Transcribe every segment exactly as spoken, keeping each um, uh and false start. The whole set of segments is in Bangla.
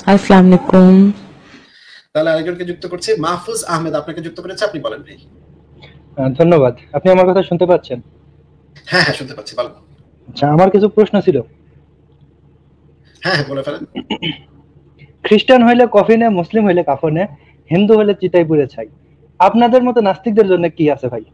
আসসালামু আলাইকুম। তাহলে আরেকজনকে যুক্ত করছি, মাহফুজ আহমেদ আপনাকে যুক্ত করেছে, আপনি বলেন ভাই। আহ, ধন্যবাদ। আপনি আমার কথা শুনতে পাচ্ছেন? হ্যাঁ হ্যাঁ শুনতে পাচ্ছি, বলেন। আচ্ছা, আমার কিছু প্রশ্ন ছিল। হ্যাঁ হ্যাঁ বলে ফেলেন। খ্রিস্টান হইলে কফিনে, মুসলিম হইলে কাফনে, হিন্দু হইলে চিতাই পুড়ে ছাই। আপনাদের মতো নাস্তিকদের জন্য কি আছে ভাই?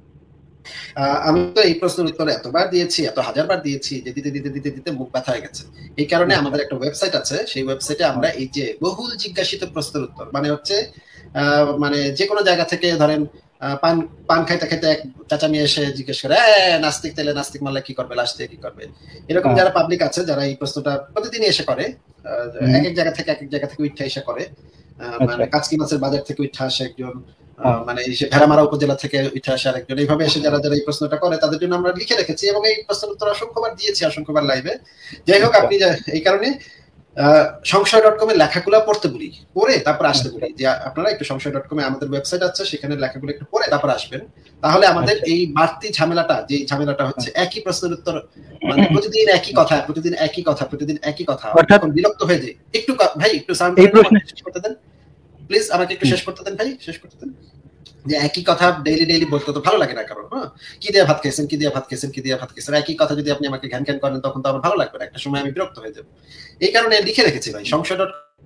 আহ, আমি তো এই প্রশ্নের উত্তর এতবার দিয়েছি, এত হাজারবার দিয়েছি যে দিতে দিতে দিতে দিতে মুখ ব্যথা হয়ে গেছে। এই কারণে আচ্ছা। আমাদের একটা ওয়েবসাইট আছে, সেই ওয়েবসাইটে আমরা হ্যাঁ। এই যে বহুল জিজ্ঞাসিত প্রশ্নের উত্তর, মানে হচ্ছে আহ, মানে যে কোনো জায়গা থেকে ধরেন আহ, পান পান খাইতে খাইতে এক চাচা মেয়ে এসে জিজ্ঞেস করে, "এ, নাস্তিক তেলে নাস্তিক মারলে কি করবে, লাশ দিয়ে কি করবে?" এরকম হ্যাঁ। যারা পাবলিক আছে, যারা এই প্রশ্নটা প্রতিদিনই এসে করে, আহ, হুম। এক এক জায়গা থেকে এক এক জায়গা থেকে উঠে এসে করে। আহ, আচ্ছা। মানে কাচকি মাছের বাজার থেকে উঠে আসে একজন, হ্যাঁ। আহ, মানে এই যে ভেড়ামারা উপজেলা থেকে উঠে আসে আরেকজন, এইভাবে এসে যারা যারা এই প্রশ্নটা করে তাদের জন্য আমরা লিখে রেখেছি এবং এই প্রশ্নের উত্তর অসংখ্যবার দিয়েছি, অসংখ্যবার লাইভে। যাই হোক, আচ্ছা। আপনি যা- এই কারণে আহ, সংশয় ডট কম এর লেখাগুলো পড়তে বলি, পড়ে তারপর আসতে আচ্ছা। বলি যে আপনারা একটু সংশয় ডট কম এ আমাদের ওয়েবসাইট আছে, সেখানে লেখাগুলো একটু পড়ে তারপর আসবেন। তাহলে আমাদের আচ্ছা। এই বাড়তি ঝামেলাটা, যে ঝামেলাটা হচ্ছে একই প্রশ্নের উত্তর, মানে প্রতিদিন একই কথা, প্রতিদিন একই কথা, প্রতিদিন একই কথা, অর্থাৎ তখন বিরক্ত হয়ে যায়। একটু ক- ভাই একটু সাউন্ড এই করেন, প্রশ্নে আমাকে শেষ করতে দেন প্লিজ, আমাকে একটু হুম, শেষ করতে দেন ভাই, শেষ করতে দেন। যে একই কথা ডেইলি ডেইলি বলতে তো ভালো লাগে না কারণ, হ্যাঁ, কি দিয়ে ভাত খাইছেন, কি দিয়ে ভাত খাইছেন, কি দিয়ে ভাত খাইছেন, একই কথা যদি আপনি আমাকে ঘ্যান ঘ্যান করেন তখন তো আমার ভালো লাগবে না, একটা সময় আমি বিরক্ত হয়ে যাবো। এই কারণে লিখে রেখেছি ভাই, সংশয়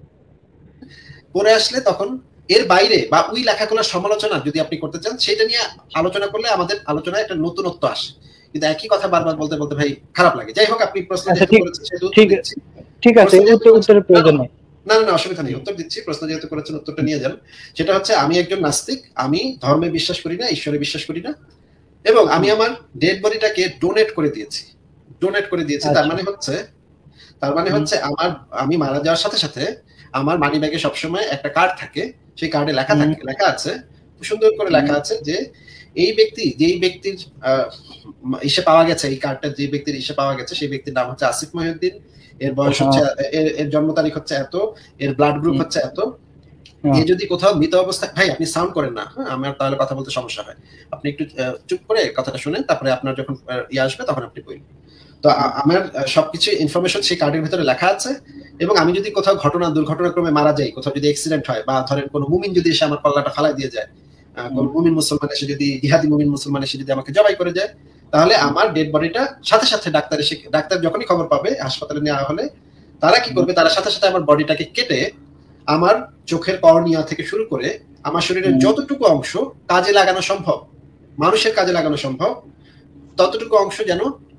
পরে আসলে তখন এর বাইরে বা ওই লেখাগুলোর সমালোচনা যদি আপনি করতে চান, সেটা নিয়ে আলোচনা করলে আমাদের আলোচনায় একটা নতুনত্ব আসে। কিন্তু একই কথা বারবার বলতে বলতে ভাই খারাপ লাগে। যাই হোক, আপনি প্রশ্ন আচ্ছা, যেহেতু ঠিক করেছেন সেহেতু উত্তর ঠিক দিচ্ছি। ঠিক আছে, প্রশ্ন যেহেতু উত্তর করেছেন, উত্তরের প্রয়োজন নেই। না না না অসুবিধা নেই, উত্তর দিচ্ছি। প্রশ্ন যেহেতু করেছেন উত্তরটা নিয়ে যান। সেটা হচ্ছে, আমি একজন নাস্তিক, আমি ধর্মে বিশ্বাস করি না, ঈশ্বরে বিশ্বাস করি না, এবং আমি আমার ডেড বডিটাকে ডোনেট করে দিয়েছি। ডোনেট করে দিয়েছি তার আচ্ছা। মানে হচ্ছে, তার মানে হুম, হচ্ছে আমার, আমি মারা যাওয়ার সাথে সাথে আমার মানি ব্যাগে সবসময় একটা কার্ড থাকে, সেই কার্ডে লেখা হুম, থাকে, লেখা আছে, সুন্দর করে হুম, লেখা আছে যে এই ব্যক্তি, যেই ব্যক্তির আহ, ইসে পাওয়া গেছে, এই কার্ডটা যে ব্যক্তির ইসে পাওয়া গেছে, সেই ব্যক্তির নাম হচ্ছে আসিফ মহিউদ্দিন, এর বয়স হচ্ছে, হ্যাঁ, এর এর জন্ম তারিখ হচ্ছে এত, এর ব্লাড গ্রুপ হুম, হচ্ছে এত। এ হ্যাঁ, যদি কোথাও মৃত অবস্থায়, ভাই আপনি সাউন্ড করেন না, হ্যাঁ, আমার তাহলে কথা বলতে সমস্যা হয়। আপনি একটু আহ, চুপ করে কথাটা শুনেন, তারপরে আপনার যখন আহ, ইয়ে আসবে তখন আপনি বলবেন। তো হুম, আ- আমার আহ, সবকিছু ইনফরমেশন সেই কার্ডের ভিতরে লেখা আছে। এবং আমি যদি কোথাও ঘটনা দুর্ঘটনাক্রমে মারা যাই, কোথাও যদি অ্যাক্সিডেন্ট হয়, বা ধরেন কোনো মুমিন যদি এসে আমার পাল্লাটা ফালাই দিয়ে যায়, আহ, হুম, কোনো মুমিন মুসলমান এসে যদি, জিহাদি মুমিন মুসলমান এসে যদি আমাকে জবাই করে যায়, তাহলে হুম, আমার ডেড বডিটা সাথে সাথে ডাক্তার এসে, ডাক্তার যখনই খবর পাবে হাসপাতালে নেওয়া হলে, তারা কি করবে, তারা সাথে সাথে আমার বডিটাকে কেটে আমার চোখের কর্নিয়া থেকে শুরু করে আমার শরীরের হুম, যতটুকু অংশ কাজে লাগানো সম্ভব, মানুষের কাজে লাগানো সম্ভব, ততটুকু অংশ যেন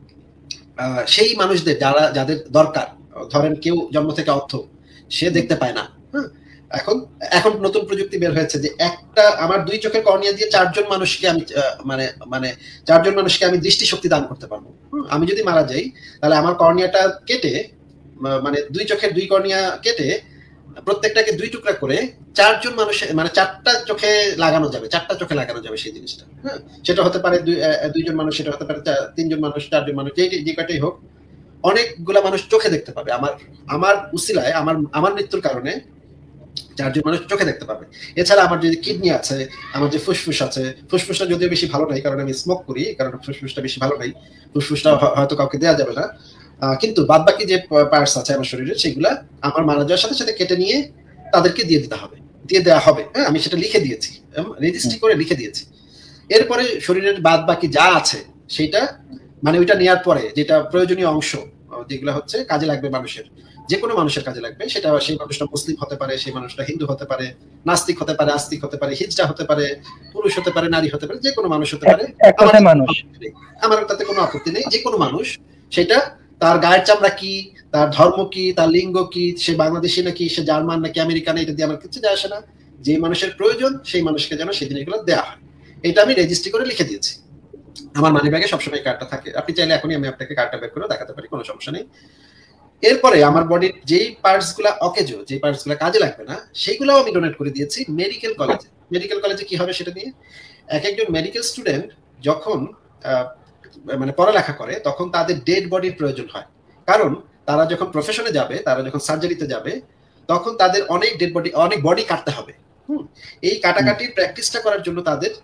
আহ, সেই মানুষদের যারা, যাদের দরকার, ধরেন কেউ জন্ম থেকে অর্থ সে হুম, দেখতে পায় না, হ্যাঁ, এখন এখন নতুন প্রযুক্তি বের হয়েছে যে একটা আমার দুই চোখের কর্নিয়া দিয়ে চারজন মানুষকে আমি আহ, মানে মানে চারজন মানুষকে আমি দৃষ্টিশক্তি দান করতে পারবো। হুম, আমি যদি মারা যাই, তাহলে আমার কর্নিয়াটা কেটে, আহ, মানে দুই চোখের দুই কর্নিয়া কেটে প্রত্যেকটাকে দুই টুকরা করে চারজন মানুষের, মানে চারটা চোখে লাগানো যাবে, চারটা চোখে লাগানো যাবে সেই জিনিসটা, হ্যাঁ। সেটা হতে পারে দুই- আহ, দুইজন মানুষ, সেটা হতে পারে চা- তিনজন মানুষ, চারজন মানুষ, যেই যে কয়টাই হোক, অনেকগুলা মানুষ চোখে দেখতে পাবে আমার, আমার উসিলায়, আমার আমার মৃত্যুর কারণে চারজন মানুষ চোখে দেখতে পাবে। এছাড়া আমার যদি কিডনি আছে, আমার যে ফুসফুস আছে, ফুসফুসটা যদিও বেশি ভালো নাই কারণ আমি স্মোক করি, কারণ ফুসফুসটা বেশি ভালো নাই, ফুসফুসটা হ- হয়তো কাউকে দেওয়া যাবে না। আহ, কিন্তু বাদ বাকি যে পার্টস আছে আমার শরীরে, সেগুলা আমার মারা যাওয়ার সাথে সাথে কেটে নিয়ে তাদেরকে দিয়ে দিতে হবে, দিয়ে দেওয়া হবে, হ্যাঁ, আমি সেটা লিখে দিয়েছি, রেজিস্ট্রি করে লিখে দিয়েছি। এরপরে শরীরের বাদ বাকি যা আছে সেটা, মানে ওইটা নেওয়ার পরে যেটা প্রয়োজনীয় অংশ, আহ, যেগুলো হচ্ছে কাজে লাগবে মানুষের, যে কোনো মানুষের কাজে লাগবে, সেটা সেই মানুষটা মুসলিম হতে পারে, সেই মানুষটা হিন্দু হতে পারে, নাস্তিক হতে পারে, আস্তিক হতে পারে, হিজড়া হতে পারে, পুরুষ হতে পারে, নারী হতে পারে, যে কোনো মানুষ হতে এক পারে। এক আমার কথায় তাতে কোনো মানুষ। আপত্তি নেই, আমার তাতে কোনো আপত্তি নেই, যে কোনো মানুষ, সেটা তার গায়ের চামড়া কি, তার ধর্ম কি, তার লিঙ্গ কি, সে বাংলাদেশি নাকি, সে জার্মান নাকি আমেরিকান, এটা দিয়ে আমার কিছু যায় আসে না। যে মানুষের প্রয়োজন সেই মানুষকে যেন সেই জিনিসগুলো দেওয়া হয়, এটা আমি রেজিস্ট্রি করে লিখে দিয়েছি। আমার মানি ব্যাগে সবসময় কার্ডটা থাকে, আপনি চাইলে এখনই আমি আপনাকে কার্ডটা বের করে দেখাতে পারি, কোনো সমস্যা নেই। এরপরে আমার বডির যেই পার্টস গুলা অকেজো, যে পার্টস গুলা কাজে লাগবে না, সেইগুলাও আমি ডোনেট করে দিয়েছি মেডিকেল কলেজে। মেডিকেল কলেজে কি হবে সেটা নিয়ে, এক একজন মেডিকেল স্টুডেন্ট যখন আহ, মানে পড়ালেখা করে, তখন তাদের ডেড বডির প্রয়োজন হয়, কারণ তারা যখন প্রফেশনে যাবে, তারা যখন সার্জারিতে যাবে, তখন তাদের অনেক ডেড বডি, অনেক বডি কাটতে হবে। হুম, এই হুম, কাটাকাটির প্র্যাকটিসটা করার জন্য তাদের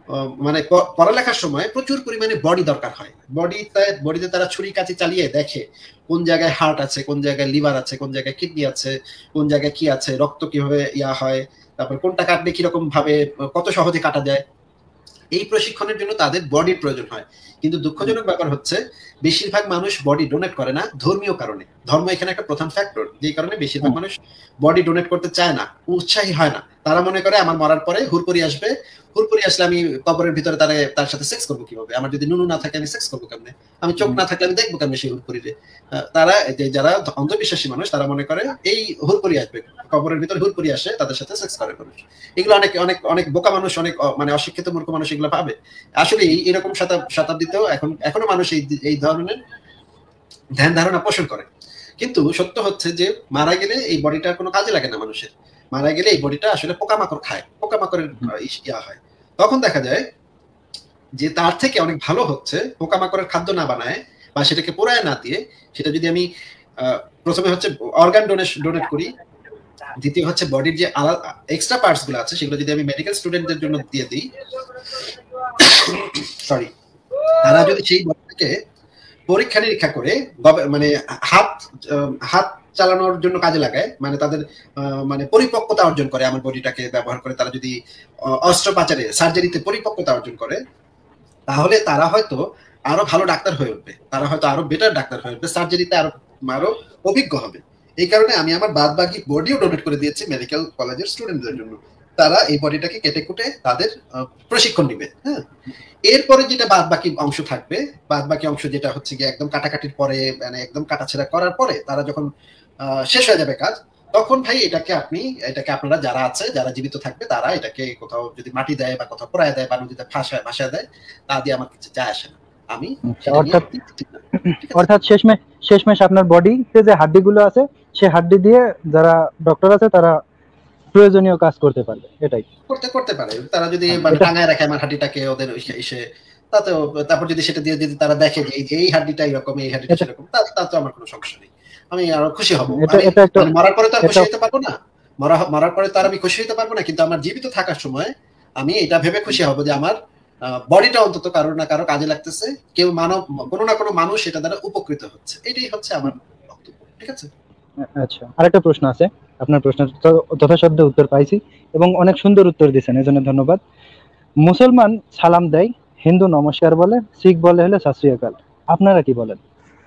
মানে পড়ালেখার সময় প্রচুর পরিমাণে বডি দরকার হয়। বডিতে বডিতে তারা ছুরি কাঁচি চালিয়ে দেখে কোন জায়গায় হার্ট আছে, কোন জায়গায় লিভার আছে, কোন জায়গায় কিডনি আছে, কোন জায়গায় কি আছে, রক্ত কিভাবে ইয়া হয়, তারপর কোনটা কাটলে কিরকম ভাবে কত সহজে কাটা যায়। এই প্রশিক্ষণের জন্য তাদের বডির প্রয়োজন হয়। কিন্তু দুঃখজনক ব্যাপার হচ্ছে বেশিরভাগ মানুষ বডি ডোনেট করে না ধর্মীয় কারণে। ধর্ম এখানে একটা প্রধান ফ্যাক্টর, যেই কারণে বেশিরভাগ মানুষ বডি ডোনেট করতে চায় না, উৎসাহী হয় না। তারা মনে করে আমার মরার পরে হুরপুরি আসবে, হুরপুরি আসলে আমি কবরের ভিতরে তারে তার সাথে সেক্স করবো কিভাবে, আমার যদি নুনু না থাকে আমি সেক্স করবো কেমনে, আমি চোখ না থাকলে আমি দেখবো কেমনে সেই হুরপুরিরে। তারা যারা অন্ধবিশ্বাসী মানুষ তারা মনে করে এই হুরপুরি আসবে, কবরের ভিতরে হুরপুরি আসে, তাদের সাথে সেক্স করে মানুষ। এগুলো অনেক অনেক অনেক বোকা মানুষ, অনেক মানে অশিক্ষিত মূর্খ মানুষ এগুলো ভাবে। আসলে এরকম শতাব্দীতেও এখন এখনো মানুষ এই এই ধরনের ধ্যান ধারণা পোষণ করে। কিন্তু সত্য হচ্ছে যে মারা গেলে এই বডিটার কোনো কাজে লাগে না মানুষের। মারা গেলে এই বডিটা আসলে পোকামাকড় খায়, পোকামাকড়ের ইয়া হয়। তখন দেখা যায় যে তার থেকে অনেক ভালো হচ্ছে পোকামাকড়ের খাদ্য না বানায় বা সেটাকে পোড়ায় না দিয়ে, সেটা যদি আমি প্রথমে হচ্ছে অর্গান ডোনেশন ডোনেট করি, দ্বিতীয় হচ্ছে বডির যে আলাদা এক্সট্রা পার্টস গুলো আছে সেগুলো যদি আমি মেডিকেল স্টুডেন্টদের জন্য দিয়ে দিই, সরি, তারা যদি সেই বডিটাকে পরীক্ষা নিরীক্ষা করে মানে হাত হাত চালানোর জন্য কাজে লাগায়, মানে তাদের মানে পরিপক্কতা অর্জন করে, আমার বডিটাকে ব্যবহার করে তারা যদি অস্ত্রোপচারে সার্জারিতে পরিপক্কতা অর্জন করে, তাহলে তারা হয়তো আরো ভালো ডাক্তার হয়ে উঠবে, তারা হয়তো আরো বেটার ডাক্তার হয়ে উঠবে, সার্জারিতে আরো আরো অভিজ্ঞ হবে। এই কারণে আমি আমার বাদ বাকি বডিও ডোনেট করে দিয়েছি মেডিকেল কলেজের স্টুডেন্টদের জন্য। তারা এই বডিটাকে কেটে কুটে তাদের প্রশিক্ষণ নিবে। হ্যাঁ, এরপরে যেটা বাদ বাকি অংশ থাকবে, বাদ বাকি অংশ যেটা হচ্ছে গিয়ে একদম কাটাকাটির পরে মানে একদম কাটাছেড়া করার পরে তারা যখন শেষ হয়ে যাবে কাজ, তখন ভাই এটাকে আপনি এটাকে আপনারা যারা আছে যারা জীবিত থাকবে তারা এটাকে কোথাও যদি মাটি দেয় বা কোথাও পোড়ায় দেয় বা নদীতে ফাঁসায় ভাসায় দেয়, তা দিয়ে আমার কিছু যায় আসে না। আমি অর্থাৎ শেষমেশ শেষমেশ আপনার বডিতে যে হাড্ডিগুলো আছে সেই হাড্ডি দিয়ে যারা ডক্টর আছে তারা প্রয়োজনীয় কাজ করতে পারবে, এটাই করতে করতে পারে। তারা যদি টাঙায় রাখে আমার হাড্ডিটাকে ওদের এসে, তাতে তারপর যদি সেটা দিয়ে যদি তারা দেখে যে এই হাড্ডিটা এরকম এই হাড্ডিটা সেরকম, তাতে আমার কোনো সমস্যা নেই, আমি আরো খুশি হব। মরার পরে তো আর খুশি হতে পারবো না, মরা মরার পরে তো আর আমি খুশি হতে পারবো না, কিন্তু আমার জীবিত থাকার সময় আমি এটা ভেবে খুশি হব যে আমার বডিটা অন্তত কারো না কারো কাজে লাগতেছে, কেউ মানব কোনো না কোনো মানুষ এটা দ্বারা উপকৃত হচ্ছে, এটাই হচ্ছে আমার বক্তব্য। ঠিক আছে। আচ্ছা, আরেকটা প্রশ্ন আছে, আপনার প্রশ্নের যথাসাধ্য উত্তর পাইছি এবং অনেক সুন্দর উত্তর দিয়েছেন, এজন্য ধন্যবাদ। মুসলমান সালাম দেয়, হিন্দু নমস্কার বলে, শিখ বলে হলে সত শ্রী আকাল, আপনারা কি বলেন?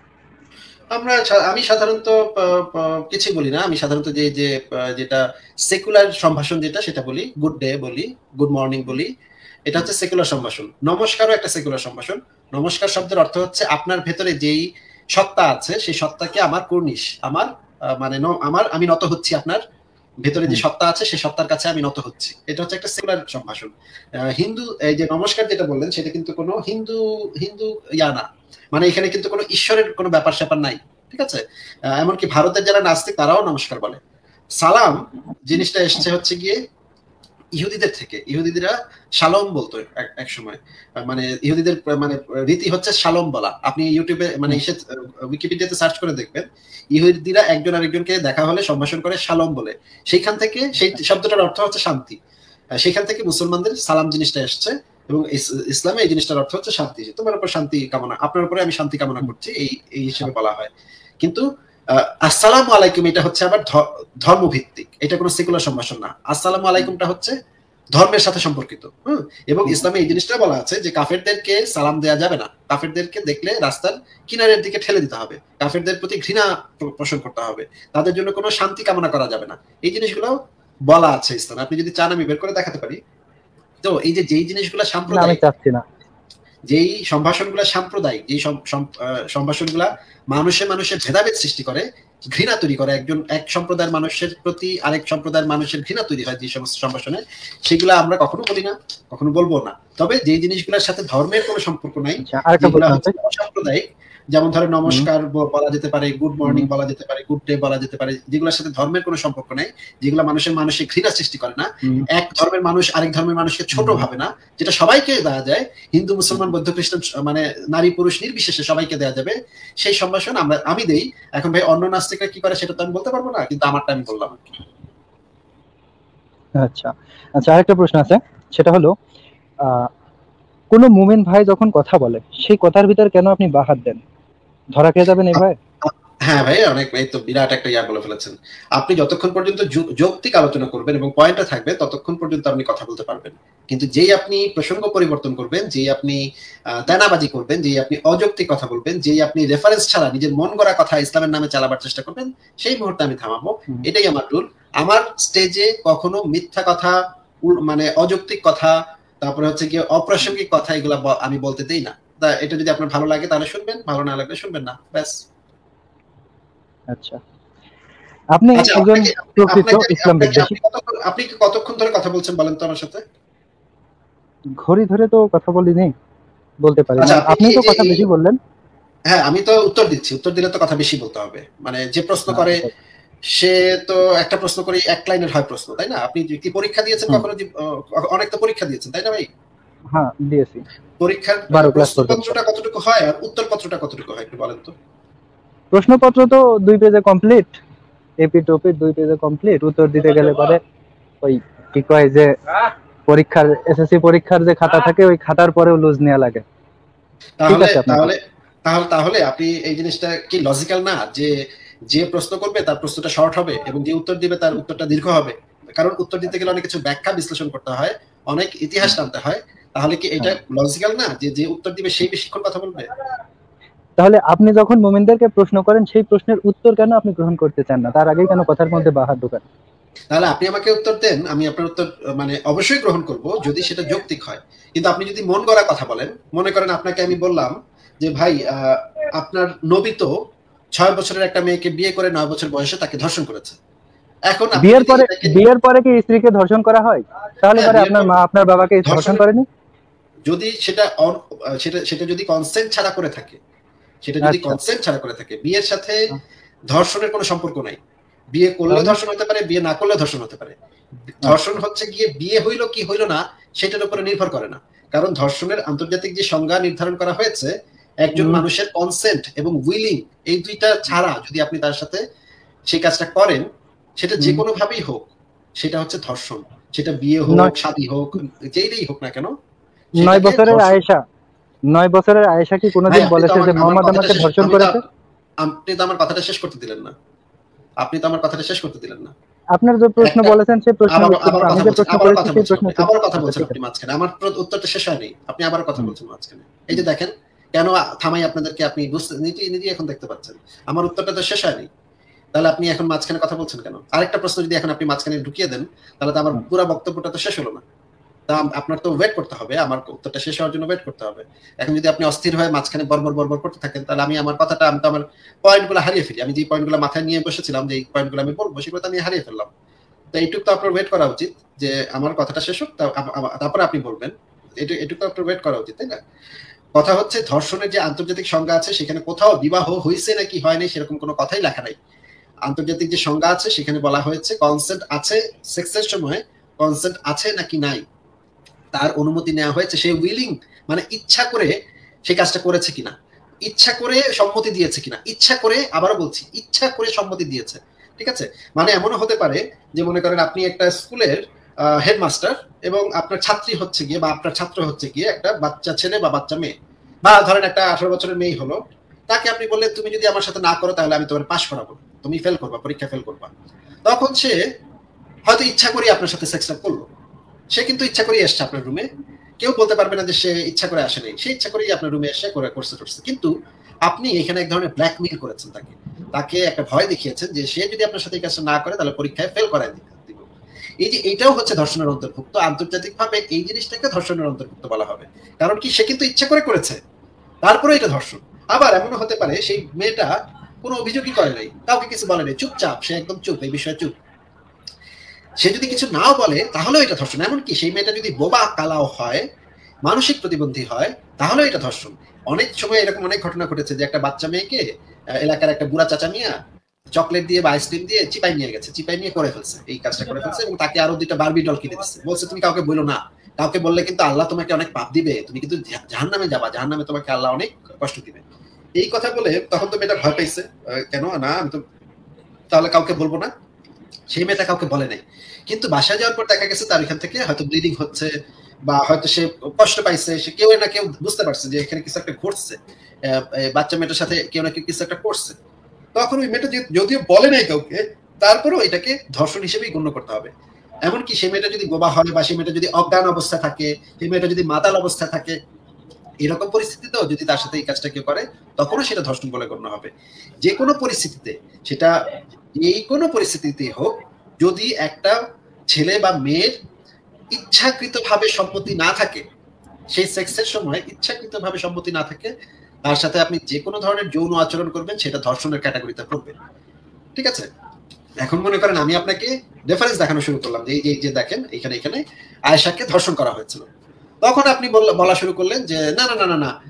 আমরা আমি সাধারণত কিছু বলি না, আমি সাধারণত যে যে যেটা সেকুলার সম্ভাষণ যেটা সেটা বলি, গুড ডে বলি, গুড মর্নিং বলি, এটা হচ্ছে সেকুলার সম্ভাষণ। নমস্কারও একটা সেকুলার সম্ভাষণ। নমস্কার শব্দের অর্থ হচ্ছে আপনার ভেতরে যেই সত্তা আছে সেই সত্তাকে আমার কুর্নিশ, আমার মানে আমার আমি নত হচ্ছি, আপনার ভেতরে যে সত্তা আছে সেই সত্তার কাছে আমি নত হচ্ছি, এটা হচ্ছে একটা সেকুলার সম্ভাষণ। হিন্দু এই যে নমস্কার যেটা বললেন সেটা কিন্তু কোনো হিন্দু হিন্দু ইয়া না, মানে এখানে কিন্তু কোনো ঈশ্বরের কোনো ব্যাপার স্যাপার নাই। ঠিক আছে, এমনকি ভারতের যারা নাস্তিক তারাও নমস্কার বলে। সালাম জিনিসটা এসছে হচ্ছে গিয়ে ইহুদিদের থেকে, ইহুদিরা শালম বলতো এক সময়, মানে ইহুদিদের মানে রীতি হচ্ছে শালম বলা। আপনি ইউটিউবে মানে উইকিপিডিয়াতে সার্চ করে দেখবেন, ইহুদিরা একজন আরেকজনকে দেখা হলে সম্ভাষণ করে শালম বলে, সেইখান থেকে সেই শব্দটার অর্থ হচ্ছে শান্তি, সেখান থেকে মুসলমানদের সালাম জিনিসটা এসছে এবং ইসলামে এই জিনিসটার অর্থ হচ্ছে শান্তি, তোমার উপর শান্তি কামনা, আপনার উপরে আমি শান্তি কামনা করছি, এই এই হিসেবে বলা হয়। কিন্তু আসসালামু আলাইকুম এটা হচ্ছে আবার ধর্মভিত্তিক, এটা কোনো সেকুলার সম্ভাষণ না। আসসালামু আলাইকুমটা হচ্ছে ধর্মের সাথে সম্পর্কিত। হ্যাঁ, এবং ইসলামে এই জিনিসটা বলা আছে যে কাফেরদেরকে সালাম দেওয়া যাবে না, কাফেরদেরকে দেখলে রাস্তার কিনারের দিকে ঠেলে দিতে হবে, কাফেরদের প্রতি ঘৃণা পোষণ করতে হবে, তাদের জন্য কোনো শান্তি কামনা করা যাবে না, এই জিনিসগুলো বলা আছে ইসলামে। আপনি যদি চান আমি বের করে দেখাতে পারি। তো এই যে যেই জিনিসগুলো সাম্প্রদায়িক, যেই সম্ভাষণগুলো সাম্প্রদায়িক, যেই সম্ভাষণগুলা মানুষে মানুষের ভেদাভেদ সৃষ্টি করে, ঘৃণা তৈরি করে, একজন এক সম্প্রদায়ের মানুষের প্রতি আরেক সম্প্রদায়ের মানুষের ঘৃণা তৈরি হয় যে সমস্ত সম্ভাষণে, সেগুলো আমরা কখনো বলি না, কখনো বলবো না। তবে যে জিনিসগুলোর সাথে ধর্মের কোনো সম্পর্ক নাই, সাম্প্রদায়িক, যেমন ধরো নমস্কার বলা যেতে পারে, গুড মর্নিং বলা যেতে পারে, গুড ডে বলা যেতে পারে, যেগুলোর সাথে ধর্মের কোনো সম্পর্ক নাই, যেগুলো মানুষের মানুষের ঘৃণা সৃষ্টি করে না, এক ধর্মের মানুষ আরেক ধর্মের মানুষকে ছোট ভাবে না, যেটা সবাইকে দেওয়া যায়, হিন্দু মুসলমান বৌদ্ধ খ্রিস্টান মানে নারী পুরুষ নির্বিশেষে সবাইকে দেওয়া যাবে, সেই সম্ভাষণ আমরা আমি দেই। এখন ভাই অন্য নাস্তিকরা কি করে সেটা তো আমি বলতে পারবো না, কিন্তু আমারটা আমি বললাম। আচ্ছা আচ্ছা, আরেকটা প্রশ্ন আছে, সেটা হলো কোনো মুমিন ভাই যখন কথা বলে সেই কথার ভিতর কেন আপনি বাহাত দেন? ধরা খেয়ে যাবেন এই ভাই? হ্যাঁ ভাই, অনেক এই তো বিরাট একটা ইয়া বলে ফেলেছেন। আপনি যতক্ষণ পর্যন্ত যৌক্তিক আলোচনা করবেন এবং পয়েন্টে থাকবে ততক্ষণ পর্যন্ত আপনি কথা বলতে পারবেন। কিন্তু যেই আপনি প্রসঙ্গ পরিবর্তন করবেন, যেই আপনি দানাবাজি করবেন, যেই আপনি অযৌক্তিক কথা বলবেন, যেই আপনি রেফারেন্স ছাড়া নিজের মন গড়া কথা ইসলামের নামে চালাবার চেষ্টা করবেন, সেই মুহূর্তে আমি থামাবো। এটাই আমার রুল। আমার স্টেজে কখনো মিথ্যা কথা, মানে অযৌক্তিক কথা, তারপরে হচ্ছে গিয়ে অপ্রাসঙ্গিক কথা এগুলা আমি বলতে দেই না। এটা যদি আপনার ভালো লাগে তাহলে শুনবেন, ভালো না লাগলে শুনবেন না, ব্যাস। আচ্ছা, আপনি একজন প্রকৃত ইসলাম বিদ্বেষী। আপনি কতক্ষণ ধরে কথা বলছেন বলেন তো আমার সাথে? ঘড়ি ধরে তো কথা বলিনি, বলতে পারি না। আপনি তো কথা বেশি বললেন। হ্যাঁ, আমি তো উত্তর দিচ্ছি, উত্তর দিলে তো কথা বেশি বলতে হবে। মানে যে প্রশ্ন করে সে তো একটা প্রশ্ন করে এক লাইনের হয় প্রশ্ন, তাই না? আপনি কি পরীক্ষা দিয়েছেন কখনো? অনেক তো পরীক্ষা দিয়েছেন, তাই না ভাই? হ্যাঁ, দিয়েছি। পরীক্ষার প্রশ্নপত্রটা কতটুকু হয় আর উত্তরপত্রটা কতটুকু হয় একটু বলেন তো? প্রশ্নপত্র তো দুই পেজে কমপ্লিট, এপি টপি দুই পেজে কমপ্লিট। উত্তর দিতে গেলে পরে ওই কি কয় যে পরীক্ষার এসএসসি পরীক্ষার যে খাতা থাকে ওই খাতার পরেও লুজ নেওয়া লাগে। তাহলে তাহলে তাহলে তাহলে আপনি এই জিনিসটা কি লজিক্যাল না যে যে প্রশ্ন করবে তার প্রশ্নটা শর্ট হবে এবং যে উত্তর দিবে তার উত্তরটা দীর্ঘ হবে? কারণ উত্তর দিতে গেলে অনেক কিছু ব্যাখ্যা বিশ্লেষণ করতে হয়, অনেক ইতিহাস জানতে হয়। তাহলে কি এটা লজিক্যাল না যে যে উত্তর দিবে সেই বেশিক্ষণ কথা বলবে? তাহলে আপনি যখন মুমিনদেরকে প্রশ্ন করেন সেই প্রশ্নের উত্তর কেন আপনি গ্রহণ করতে চান না? তার আগেই কেন কথার মধ্যে বাহাত ঢোকান? তাহলে আপনি আমাকে উত্তর দেন, আমি আপনার উত্তর মানে অবশ্যই গ্রহণ করব যদি সেটা যৌক্তিক হয়। কিন্তু আপনি যদি মন গড়া কথা বলেন, মনে করেন আপনাকে আমি বললাম যে ভাই আপনার নবী তো ছয় বছরের একটা মেয়েকে বিয়ে করে নয় বছর বয়সে তাকে ধর্ষণ করেছে। এখন বিয়ের পরে বিয়ের পরে কি স্ত্রীকে ধর্ষণ করা হয়? তাহলে পরে আপনার মা আপনার বাবাকে ধর্ষণ করেনি? যদি সেটা সেটা সেটা যদি কনসেন্ট ছাড়া করে থাকে, সেটা যদি কনসেন্ট ছাড়া করে থাকে, বিয়ের সাথে ধর্ষণের কোনো সম্পর্ক নাই। বিয়ে করলে ধর্ষণ হতে পারে, বিয়ে না করলে ধর্ষণ হতে পারে। ধর্ষণ হচ্ছে গিয়ে বিয়ে হইলো কি হইলো না সেটার উপরে নির্ভর করে না। কারণ ধর্ষণের আন্তর্জাতিক যে সংজ্ঞা নির্ধারণ করা হয়েছে, একজন মানুষের কনসেন্ট এবং উইলিং এই দুইটা ছাড়া যদি আপনি তার সাথে সেই কাজটা করেন, সেটা যে কোনো ভাবেই হোক, সেটা হচ্ছে ধর্ষণ। সেটা বিয়ে হোক, শাদী হোক, যেইটাই হোক না কেন। নয় বছরের আয়েশা নয় বছরের আয়েশা কি কোনোদিন বলেছে যে মুহাম্মদ আমাকে ধর্ষণ করেছে? আপনি তো আমার কথাটা শেষ করতে দিলেন না। আপনি তো আমার কথাটা শেষ করতে দিলেন না। আপনার যে প্রশ্ন বলেছেন সেই প্রশ্নের উত্তর আমি যে প্রশ্ন করেছি সেই প্রশ্ন আবার কথা বলছেন আপনি মাঝখানে। আমার উত্তরটা শেষ হয়নি, আপনি আবার কথা বলছেন মাঝখানে। এই যে দেখেন কেন থামাই আপনাদেরকে, আপনি বুঝতে নিজে নিজে এখন দেখতে পাচ্ছেন আমার উত্তরটা তো শেষ হয়নি। তাহলে আপনি এখন মাঝখানে কথা বলছেন কেন? আরেকটা প্রশ্ন যদি এখন আপনি মাঝখানে ঢুকিয়ে দেন তাহলে তো আমার পুরো বক্তব্যটা তো শেষ হলো না। তা আপনার তো ওয়েট করতে হবে, আমার উত্তরটা শেষ হওয়ার জন্য ওয়েট করতে হবে। এখন যদি আপনি অস্থির হয়ে মাঝখানে বরবর বরবর করতে থাকেন তাহলে আমি আমার কথাটা আমি তো আমার পয়েন্টগুলো হারিয়ে ফেলি। আমি যে পয়েন্টগুলো মাথায় নিয়ে বসেছিলাম যে এই পয়েন্টগুলো আমি বলবো সেগুলো তো আমি হারিয়ে ফেললাম। তো এইটুকু তো আপনার ওয়েট করা উচিত যে আমার কথাটা শেষ হোক তারপরে আপনি বলবেন। এটুকু আপনার ওয়েট করা উচিত, তাই না? কথা হচ্ছে ধর্ষণের যে আন্তর্জাতিক সংজ্ঞা আছে সেখানে কোথাও বিবাহ হয়েছে নাকি হয়নি সেরকম কোনো কথাই লেখা নাই। আন্তর্জাতিক যে সংজ্ঞা আছে সেখানে বলা হয়েছে কনসেন্ট আছে, সেক্সের সময় কনসেন্ট আছে নাকি নাই তার অনুমতি নেওয়া হয়েছে, সে উইলিং মানে ইচ্ছা করে সেই কাজটা করেছে কিনা, ইচ্ছা করে সম্মতি দিয়েছে কিনা, ইচ্ছা করে, আবারও বলছি ইচ্ছা করে সম্মতি দিয়েছে। ঠিক আছে? মানে এমনও হতে পারে যে মনে করেন আপনি একটা স্কুলের হেডমাস্টার এবং আপনার ছাত্রী হচ্ছে গিয়ে বা আপনার ছাত্র হচ্ছে গিয়ে একটা বাচ্চা ছেলে বা বাচ্চা মেয়ে, বা ধরেন একটা আঠারো বছরের মেয়ে হলো, তাকে আপনি বললেন তুমি যদি আমার সাথে না করো তাহলে আমি তোমার পাশ করাবো, তুমি ফেল করবা, পরীক্ষা ফেল করবা। তখন সে হয়তো ইচ্ছা করে আপনার সাথে সেক্সটা করলো, সে কিন্তু ইচ্ছা করে এসছে আপনার রুমে, কেউ বলতে পারবে না যে সে ইচ্ছা করে আসে নাই, সে ইচ্ছা করেই আপনার রুমে এসে করে করছে করছে কিন্তু আপনি এখানে এক ধরনের ব্ল্যাকমেইল করেছেন তাকে, তাকে একটা ভয় দেখিয়েছেন যে সে যদি আপনার সাথে এই কাজটা না করে তাহলে পরীক্ষায় ফেল করায় দিব। এই যে এইটাও হচ্ছে ধর্ষণের অন্তর্ভুক্ত। আন্তর্জাতিক ভাবে এই জিনিসটাকে ধর্ষণের অন্তর্ভুক্ত বলা হবে, কারণ কি সে কিন্তু ইচ্ছা করে করেছে, তারপরে এটা ধর্ষণ। আবার এমনও হতে পারে সেই মেয়েটা কোনো অভিযোগই করে নাই, কাউকে কিছু বলে নাই, চুপচাপ, সে একদম চুপ, এই বিষয়ে চুপ, সে যদি কিছু নাও বলে তাহলেও এটা ধর্ষণ। এমনকি সেই মেয়েটা যদি বোবা কালাও হয়, মানসিক প্রতিবন্ধী হয়, তাহলেও এটা ধর্ষণ। অনেক সময় এরকম অনেক ঘটনা ঘটেছে যে একটা বাচ্চা মেয়েকে এলাকার একটা বুড়া চাচা মিয়া চকলেট দিয়ে বা আইসক্রিম দিয়ে চিপাই নিয়ে গেছে, চিপাই নিয়ে করে ফেলছে, এই কাজটা করে ফেলছে এবং তাকে আরো দুইটা বারবি ডল কিনে দিচ্ছে, বলছে তুমি কাউকে বলো না, কাউকে বললে কিন্তু আল্লাহ তোমাকে অনেক পাপ দিবে, তুমি কিন্তু জাহান্নামে যাবা, জাহান্নামে তোমাকে আল্লাহ অনেক কষ্ট দিবে। এই কথা বলে তখন তো মেয়েটা ভয় পাইছে, কেন না আমি তো তাহলে কাউকে বলবো না, সেই মেয়েটা কাউকে বলে নাই। কিন্তু বাসায় যাওয়ার পর দেখা গেছে তার এখান থেকে হয়তো ব্লিডিং হচ্ছে বা হয়তো সে কষ্ট পাইছে, সে কেউ না কেউ বুঝতে পারছে যে এখানে কিছু একটা ঘটছে, বাচ্চা মেয়েটার সাথে কেউ না কেউ কিছু একটা করছে, তখন ওই মেয়েটা যদিও বলে নাই কাউকে, তারপরেও এটাকে ধর্ষণ হিসেবেই গণ্য করতে হবে। এমনকি সেই মেয়েটা যদি বোবা হয় বা সেই মেয়েটা যদি অজ্ঞান অবস্থায় থাকে, সেই মেয়েটা যদি মাতাল অবস্থায় থাকে, এরকম পরিস্থিতিতেও যদি তার সাথে এই কাজটা কেউ করে, তখনও সেটা ধর্ষণ বলে গণ্য হবে। যে কোনো পরিস্থিতিতে, সেটা এই কোনো পরিস্থিতিতে হোক, যদি একটা ছেলে বা মেয়ের ইচ্ছাকৃতভাবে সম্মতি না থাকে, সেই সেক্সের সময় ইচ্ছাকৃতভাবে সম্মতি না থাকে, তার সাথে আপনি যে কোনো ধরনের যৌন আচরণ করবেন, সেটা ধর্ষণের ক্যাটাগরিতে পড়বে। ঠিক আছে? এখন মনে করেন আমি আপনাকে রেফারেন্স দেখানো শুরু করলাম যে এই যে দেখেন এখানে এখানে আয়েশাকে ধর্ষণ করা হয়েছিল, তখন আপনি বলা শুরু করলেন যে না না না না না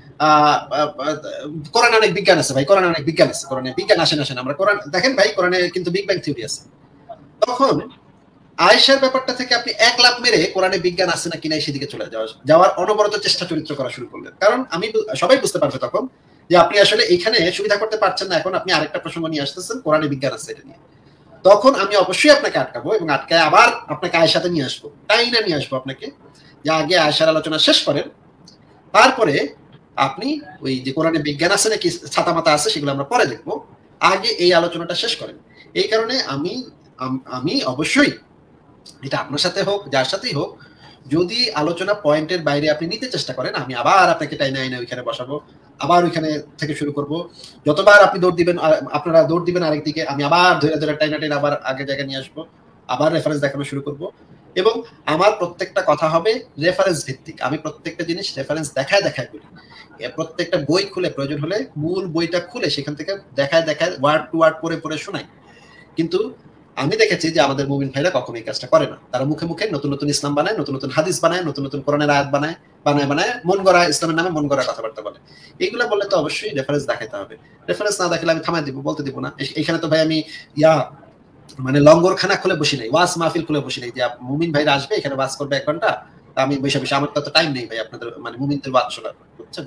কোরআনে অনেক বিজ্ঞান আছে ভাই, কোরআনে অনেক বিজ্ঞান আছে, কোরআনে বিজ্ঞান আসেন আসেন আমরা কোরআন দেখেন ভাই, কোরআনে কিন্তু বিগ ব্যাং থিওরি আছে। তখন আয়েশার ব্যাপারটা থেকে আপনি এক লাফ মেরে কোরআনে বিজ্ঞান আছে না কিনা সেদিকে চলে যাওয়া যাওয়ার অনবরত চেষ্টা চরিত্র করা শুরু করলেন। কারণ আমি সবাই বুঝতে পারবে তখন যে আপনি আসলে এখানে সুবিধা করতে পারছেন না, এখন আপনি আরেকটা প্রসঙ্গ নিয়ে আসতেছেন, কোরআনে বিজ্ঞান আছে এটা নিয়ে। তখন আমি অবশ্যই আপনাকে আটকাবো এবং আটকায় আবার আপনাকে আয়েশাতে নিয়ে আসবো, তাই না নিয়ে আসবো আপনাকে, যে আগে আয়েশার আলোচনা শেষ করেন, তারপরে আপনি ওই যে কোরআনে বিজ্ঞান আছে নাকি ছাতা মাতা আছে সেগুলো আমরা পরে দেখবো, আগে এই আলোচনাটা শেষ করেন। এই কারণে আমি আমি অবশ্যই এটা আপনার সাথে হোক যার সাথেই হোক, যদি আলোচনা পয়েন্টের বাইরে আপনি নিতে চেষ্টা করেন, আমি আবার আপনাকে টাইনা আইনা ওইখানে বসাবো, আবার ওইখানে থেকে শুরু করব। যতবার আপনি দৌড় দিবেন, আপনারা দৌড় দিবেন আরেক দিকে, আমি আবার ধরে ধরে টাইনা টাইনা আবার আগের জায়গায় নিয়ে আসবো, আবার রেফারেন্স দেখানো শুরু করব। এবং আমার প্রত্যেকটা কথা হবে রেফারেন্স ভিত্তিক, আমি প্রত্যেকটা জিনিস রেফারেন্স দেখায় দেখায় বলি। প্রত্যেকটা বই খুলে প্রয়োজন হলে মূল বইটা খুলে সেখান থেকে দেখায় দেখায় ওয়ার্ড টু ওয়ার্ড পড়ে পড়ে শোনাই। কিন্তু আমি দেখেছি যে আমাদের মুমিন ভাইরা কখনো এই কাজটা করে না, তারা মুখে মুখে নতুন নতুন ইসলাম বানায়, নতুন নতুন হাদিস বানায়, নতুন নতুন কোরআনের আয়াত বানায় বানায় বানায় মন গড়া ইসলামের নামে মন গড়া কথাবার্তা বলে। এইগুলা বললে তো অবশ্যই রেফারেন্স দেখাতে হবে, রেফারেন্স না দেখালে আমি থামাই দিব, বলতে দিব না। এখানে তো ভাই আমি ইয়া মানে লঙ্গরখানা খুলে বসি নাই, ওয়াজ মাহফিল খুলে বসি নাই যে মুমিন ভাইরা আসবে এখানে ওয়াজ করবে এক ঘন্টা, আমি বসে বসে, আমার তো টাইম নেই ভাই আপনাদের মানে মুমিনদের ওয়াজ শোনার, বুঝছেন?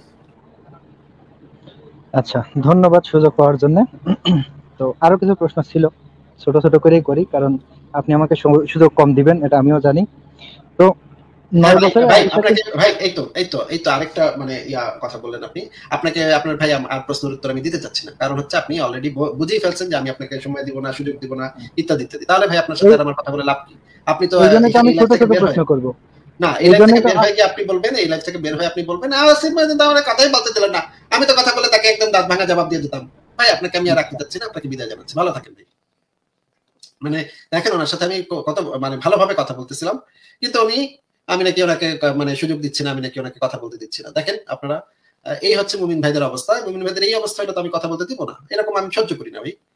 আচ্ছা, ধন্যবাদ সুযোগ পাওয়ার জন্য। তো আরো কিছু প্রশ্ন ছিল, ছোট ছোট করেই করি, কারণ আপনি আমাকে সুযোগ কম দিবেন এটা আমিও জানি। তো নয় বছরে ভাই আপনাকে ভাই এই তো এই তো এই তো আরেকটা মানে ইয়া কথা বললেন আপনি, আপনাকে আপনার ভাই আর প্রশ্নের উত্তর আমি দিতে চাচ্ছি না, কারণ হচ্ছে আপনি অলরেডি বুঝেই ফেলছেন যে আমি আপনাকে সময় দিব না, সুযোগ দিব না, ইত্যাদি ইত্যাদি। তাহলে ভাই আপনার সাথে আমার কথা বলে লাভ কি? আপনি তো আমি ছোট ছোট প্রশ্ন করব না, এই লাইভ থেকে বের হয়ে গিয়ে আপনি বলবেন, এই লাইভ থেকে বের হয়ে আপনি বলবেন আসিফ মাহমুদ আমারে কথাই বলতে দিলেন না, আমি তো কথা বলে তাকে একদম দাঁত ভাঙা জবাব দিয়ে দিতাম। ভাই আপনাকে আমি আর রাখতে চাচ্ছি না, আপনাকে বিদায় জানাচ্ছি, ভালো থাকেন ভাই। মানে দেখেন ওনার সাথে আমি কত মানে ভালোভাবে কথা বলতেছিলাম, কিন্তু আমি আমি নাকি ওনাকে মানে সুযোগ দিচ্ছি না, আমি নাকি ওনাকে কথা বলতে দিচ্ছি না। দেখেন আপনারা, এই হচ্ছে মুমিন ভাইদের অবস্থা, মুমিন ভাইদের এই অবস্থা, এটা তো আমি কথা বলতে দিব না, এরকম আমি সহ্য করি না ভাই।